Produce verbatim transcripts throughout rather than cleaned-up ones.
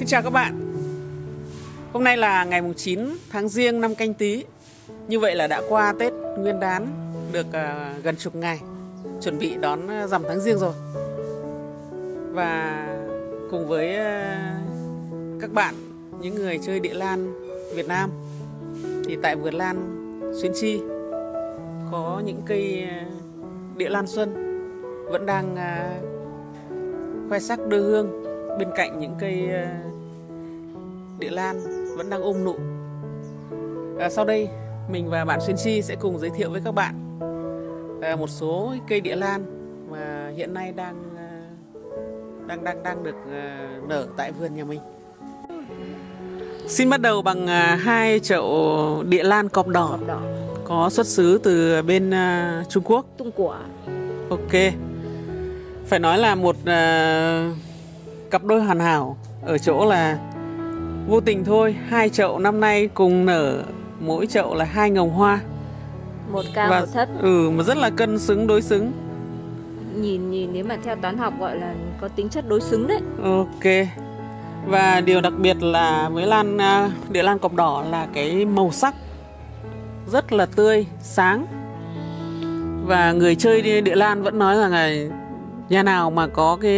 chào các bạn. Hôm nay là ngày chín tháng Giêng năm Canh Tý. Như vậy là đã qua Tết Nguyên đán được uh, gần chục ngày, chuẩn bị đón rằm tháng Giêng rồi. Và cùng với uh, các bạn, những người chơi địa lan Việt Nam, thì tại vườn lan Xuyên Chi có những cây uh, địa lan xuân vẫn đang uh, khoe sắc đưa hương bên cạnh những cây uh, địa lan vẫn đang ôm nụ. À, sau đây mình và bạn Xuyên Chi sẽ cùng giới thiệu với các bạn à, một số cây địa lan mà hiện nay đang à, đang đang đang được à, nở tại vườn nhà mình. Xin bắt đầu bằng à, hai chậu địa lan cọp đỏ, Cọp đỏ có xuất xứ từ bên à, Trung Quốc. tung quả. Ok, phải nói là một à, cặp đôi hoàn hảo ở chỗ là vô tình thôi, hai chậu năm nay cùng nở, mỗi chậu là hai ngồng hoa, Một cao và một thấp. ừ mà rất là cân xứng đối xứng. Nhìn nhìn nếu mà theo toán học gọi là có tính chất đối xứng đấy. Ok. Và điều đặc biệt là với lan địa lan cọp đỏ là cái màu sắc rất là tươi, sáng. Và người chơi địa lan vẫn nói rằng là nhà nào mà có cái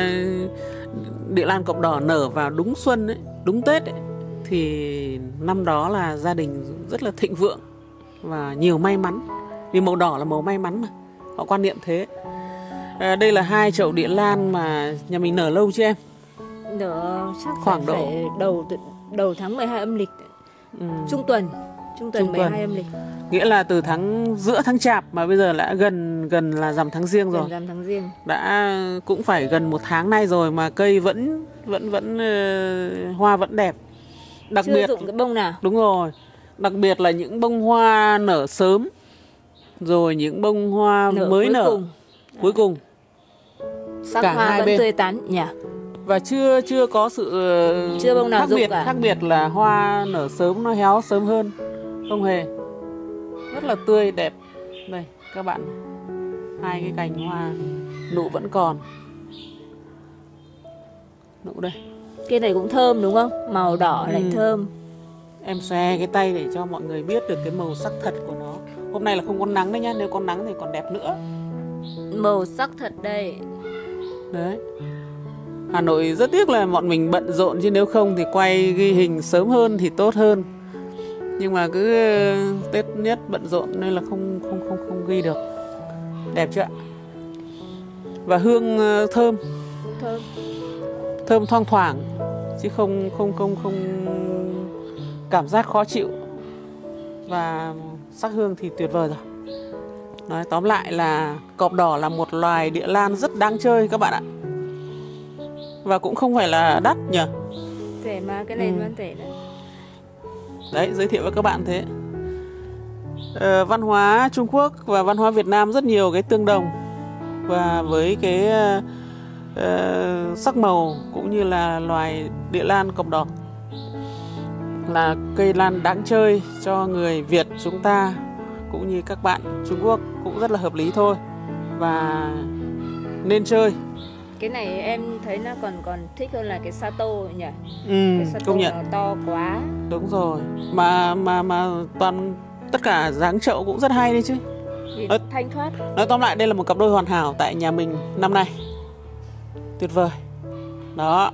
địa lan cọp đỏ nở vào đúng xuân ấy, đúng Tết ấy, thì năm đó là gia đình rất là thịnh vượng và nhiều may mắn. Vì màu đỏ là màu may mắn mà, họ quan niệm thế. À, đây là hai chậu địa lan mà nhà mình nở lâu chưa em? Nở chắc Khoảng phải, độ phải đầu đầu tháng mười hai âm lịch. ừ. Trung tuần, trung tuần Trung mười hai tuần. âm lịch. Nghĩa là từ tháng giữa tháng Chạp mà bây giờ đã gần gần là rằm tháng Giêng rồi. Gần rằm tháng Giêng. Đã cũng phải gần một tháng nay rồi mà cây vẫn vẫn vẫn uh, hoa vẫn đẹp. Đặc Chưa biệt dụng cái bông nào. đúng rồi. Đặc biệt là những bông hoa nở sớm, rồi những bông hoa Nở mới cuối nở cùng. cuối cùng. Sắc Cả hoa hai vẫn bên. tươi tắn nhỉ. Và chưa chưa có sự uh, Chưa bông nào khác rụng biệt cả. khác biệt là hoa nở sớm nó héo sớm hơn. Không hề. Rất là tươi đẹp. Đây các bạn, hai cái cành hoa nụ vẫn còn. Nụ đây. Cây này cũng thơm đúng không? Màu đỏ lại Ừ. thơm. Em xòe cái tay để cho mọi người biết được cái màu sắc thật của nó. Hôm nay là không có nắng đấy nhá, nếu có nắng thì còn đẹp nữa. Màu sắc thật đây. Đấy. Hà Nội rất tiếc là bọn mình bận rộn, chứ nếu không thì quay ghi hình sớm hơn thì tốt hơn. Nhưng mà cứ Tết nhất bận rộn nên là không không không không ghi được. Đẹp chưa ạ? Và hương thơm, Thơm. thơm thoang thoảng, chứ không không không không cảm giác khó chịu. Và sắc hương thì tuyệt vời rồi. Nói tóm lại là cọp đỏ là một loài địa lan rất đáng chơi các bạn ạ. Và cũng không phải là đắt nhỉ. Rẻ mà, cái này Ừ. vẫn rẻ đấy. Đấy, giới thiệu với các bạn thế. Ờ, văn hóa Trung Quốc và văn hóa Việt Nam rất nhiều cái tương đồng. Và với cái uh, sắc màu cũng như là loài địa lan cọp đỏ là cây lan đáng chơi cho người Việt chúng ta, cũng như các bạn Trung Quốc cũng rất là hợp lý thôi. Và nên chơi. Cái này em thấy nó còn còn thích hơn là cái Sato nhỉ? Ừ, Cái Sato công nhận. nó to quá. Đúng rồi. Mà mà mà toàn tất cả dáng chậu cũng rất hay đấy chứ. Vì Nói, thanh thoát. nói tóm lại đây là một cặp đôi hoàn hảo tại nhà mình năm nay. Tuyệt vời. Đó.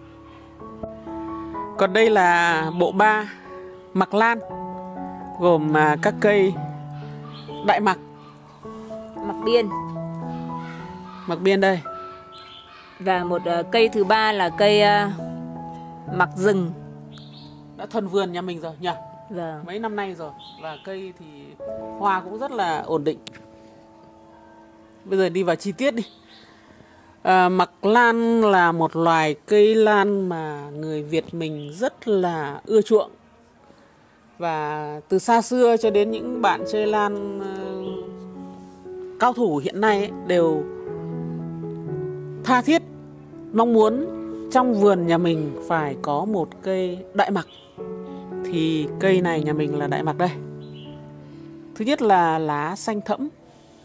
Còn đây là bộ ba mặc lan, gồm à, các cây đại mặc, Mặc biên. mặc biên đây. Và một uh, cây thứ ba là cây uh, mặc rừng. Đã thuần vườn nhà mình rồi nhỉ? Vâng. Mấy năm nay rồi. Và cây thì hoa cũng rất là ổn định. Bây giờ đi vào chi tiết đi. À, mặc lan là một loài cây lan mà người Việt mình rất là ưa chuộng. Và từ xa xưa cho đến những bạn chơi lan uh, cao thủ hiện nay ấy, đều tha thiết mong muốn trong vườn nhà mình phải có một cây đại mặc. Thì cây này nhà mình là đại mặc đây. Thứ nhất là lá xanh thẫm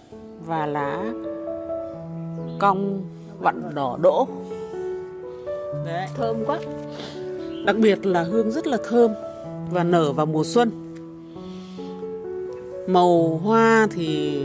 và lá cong vặn đỏ đỗ. Đấy. Thơm quá. Đặc biệt là hương rất là thơm và nở vào mùa xuân. Màu hoa thì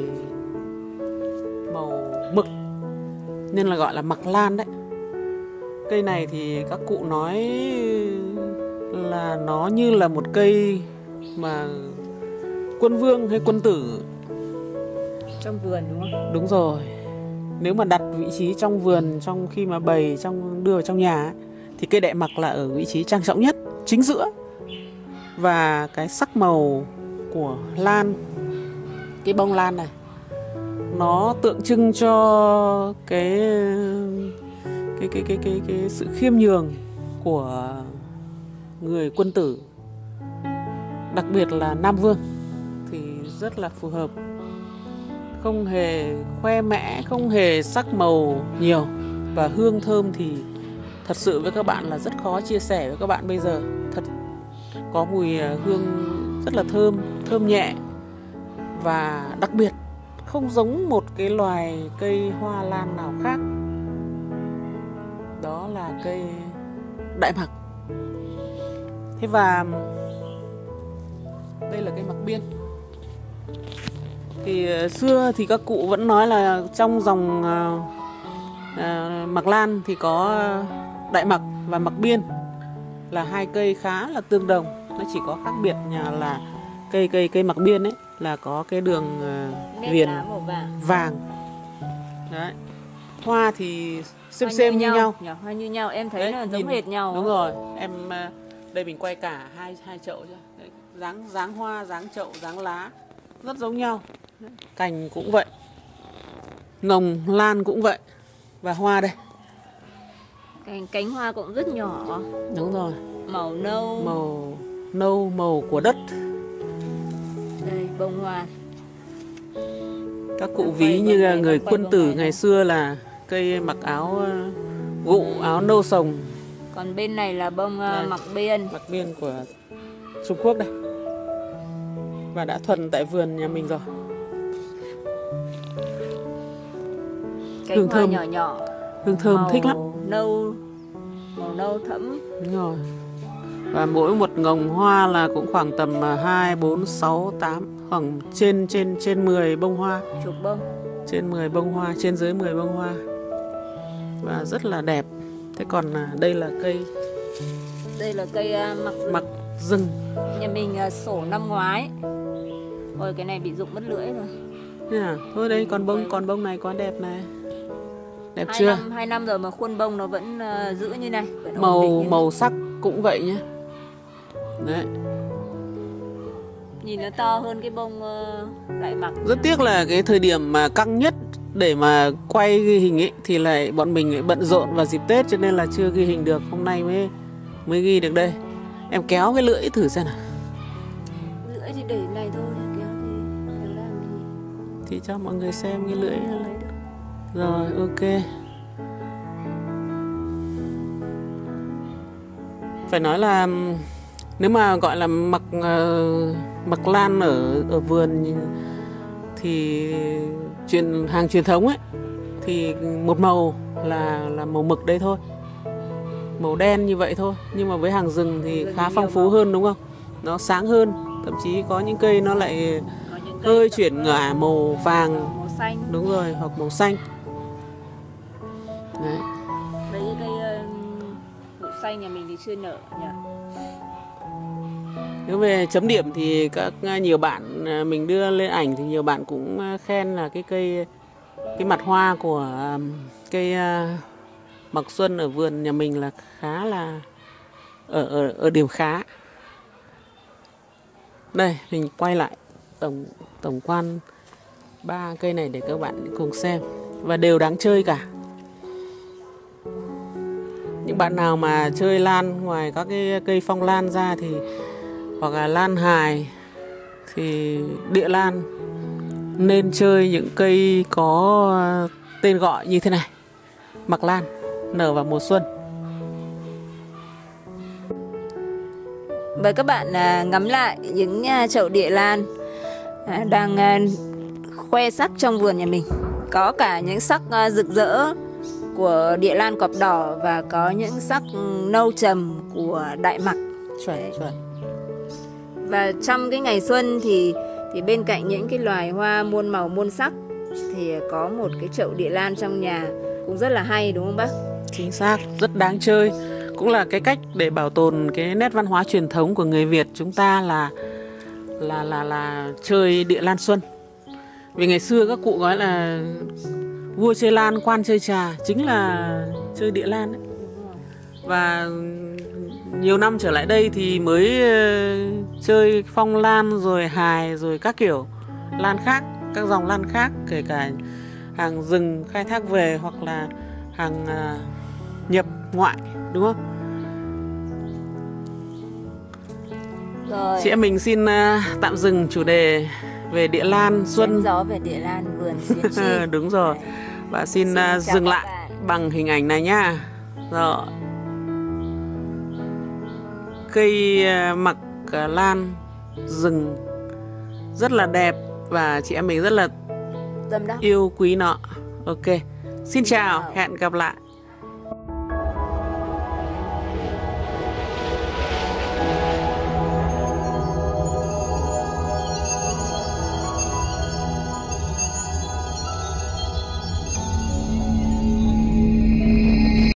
màu mực nên là gọi là mặc lan đấy. Cây này thì các cụ nói là nó như là một cây mà quân vương hay quân tử. Trong vườn đúng không? Đúng rồi. Nếu mà đặt vị trí trong vườn, trong khi mà bày trong đưa vào trong nhà ấy, thì cây đại mặc là ở vị trí trang trọng nhất, chính giữa. Và cái sắc màu của lan, cái bông lan này, nó tượng trưng cho cái cái cái cái cái cái sự khiêm nhường của người quân tử, đặc biệt là Nam Vương, thì rất là phù hợp. Không hề khoe mẽ, không hề sắc màu nhiều, và hương thơm thì thật sự với các bạn là rất khó chia sẻ với các bạn bây giờ. Thật có mùi hương rất là thơm, thơm nhẹ, và đặc biệt không giống một cái loài cây hoa lan nào khác. Đó là cây đại mặc. Thế và đây là cây mặc biên. Thì xưa thì các cụ vẫn nói là trong dòng uh, uh, mặc lan thì có đại mặc và mặc biên là hai cây khá là tương đồng. Nó chỉ có khác biệt nhà là cây cây cây mặc biên ấy là có cái đường uh, viền vàng. vàng. Đấy. Hoa thì xem xem như, như nhau. nhau. Hoa như nhau, em thấy đấy, là giống nhìn, hệt nhau. Đúng rồi. Em đây mình quay cả hai hai chậu cho. Đấy, dáng dáng hoa, dáng chậu, dáng lá rất giống nhau. Đấy, cành cũng vậy. Ngồng lan cũng vậy. Và hoa đây. Cành cánh hoa cũng rất nhỏ. Đúng rồi. Màu nâu. Màu nâu, màu của đất. Đây, bông hoa. Các cụ ví như là người quân tử ngày xưa là cây mặc áo gụ, áo nâu sồng. Còn bên này là bông đây, mặc biên. Mặc biên của Trung Quốc đây. Và đã thuần tại vườn nhà mình rồi. Cánh hương hoa thơm nhỏ nhỏ. Hương thơm màu thích lắm. Nâu, màu nâu thẫm. Đúng rồi. Và mỗi một ngồng hoa là cũng khoảng tầm hai, bốn, sáu, tám, khoảng trên trên trên mười bông hoa. Chục bông. Trên mười bông hoa, trên dưới mười bông hoa. Và rất là đẹp. Thế còn đây là cây Đây là cây uh, mặc rừng. Mặc rừng. Nhà mình uh, sổ năm ngoái. Ôi cái này bị rụng mất lưỡi rồi. Thế à? Thôi đây còn bông, còn bông này quá đẹp này. Đẹp hai chưa? Năm, hai năm rồi mà khuôn bông nó vẫn uh, giữ như này. Vẫn Màu màu sắc cũng vậy nhé. Đấy. Nhìn nó to hơn cái bông uh, đại mặc. Rất tiếc là cái thời điểm mà căng nhất để mà quay ghi hình ấy thì lại bọn mình lại bận rộn vào dịp Tết, cho nên là chưa ghi hình được. Hôm nay mới mới ghi được đây. Em kéo cái lưỡi thử xem nào. Lưỡi thì để này thôi, kéo thì kéo làm gì? Thì cho mọi người xem cái lưỡi lấy được. Rồi, ok. Phải nói là nếu mà gọi là mặc uh, mặc lan ở ở vườn thì truyền hàng truyền thống ấy thì một màu là là màu mực đây thôi, màu đen như vậy thôi. Nhưng mà với hàng rừng thì rừng khá phong phú màu hơn đúng không? Nó sáng hơn, thậm chí có những cây nó lại cây hơi chuyển ngả màu vàng, màu xanh. Đúng rồi, hoặc màu xanh. Đấy. Đấy cây uh, xanh nhà mình thì chưa nở nhỉ. Nếu về chấm điểm thì các nhiều bạn mình đưa lên ảnh thì nhiều bạn cũng khen là cái cây cái mặt hoa của cây mặc xuân ở vườn nhà mình là khá là ở ở ở điểm khá. Đây mình quay lại tổng tổng quan ba cây này để các bạn cùng xem, và đều đáng chơi cả. Những bạn nào mà chơi lan ngoài các cái cây phong lan ra thì hoặc là lan hài thì địa lan nên chơi những cây có tên gọi như thế này: mặc lan, nở vào mùa xuân. Mời các bạn ngắm lại những chậu địa lan đang khoe sắc trong vườn nhà mình. Có cả những sắc rực rỡ của địa lan cọp đỏ và có những sắc nâu trầm của đại mặc. Chuẩn, chuẩn. Và trong cái ngày xuân thì thì bên cạnh những cái loài hoa muôn màu muôn sắc thì có một cái chậu địa lan trong nhà cũng rất là hay, đúng không bác? Chính xác, rất đáng chơi. Cũng là cái cách để bảo tồn cái nét văn hóa truyền thống của người Việt chúng ta là là là là chơi địa lan xuân. Vì ngày xưa các cụ nói là vua chơi lan, quan chơi trà, chính là chơi địa lan ấy. Và nhiều năm trở lại đây thì mới chơi phong lan rồi hài rồi các kiểu lan khác, các dòng lan khác, kể cả hàng rừng khai thác về hoặc là hàng uh, nhập ngoại, đúng không? Rồi. Chị em mình xin uh, tạm dừng chủ đề về địa lan xuân. Đánh gió về địa lan vườn xuyến chi. Đúng rồi. Và xin, xin uh, dừng lại bạn. Bằng hình ảnh này nhá. Rồi. Cây uh, mặc uh, lan rừng rất là đẹp và chị em mình rất là tâm đắc, yêu quý nó. Ok. Xin chào, hẹn gặp lại.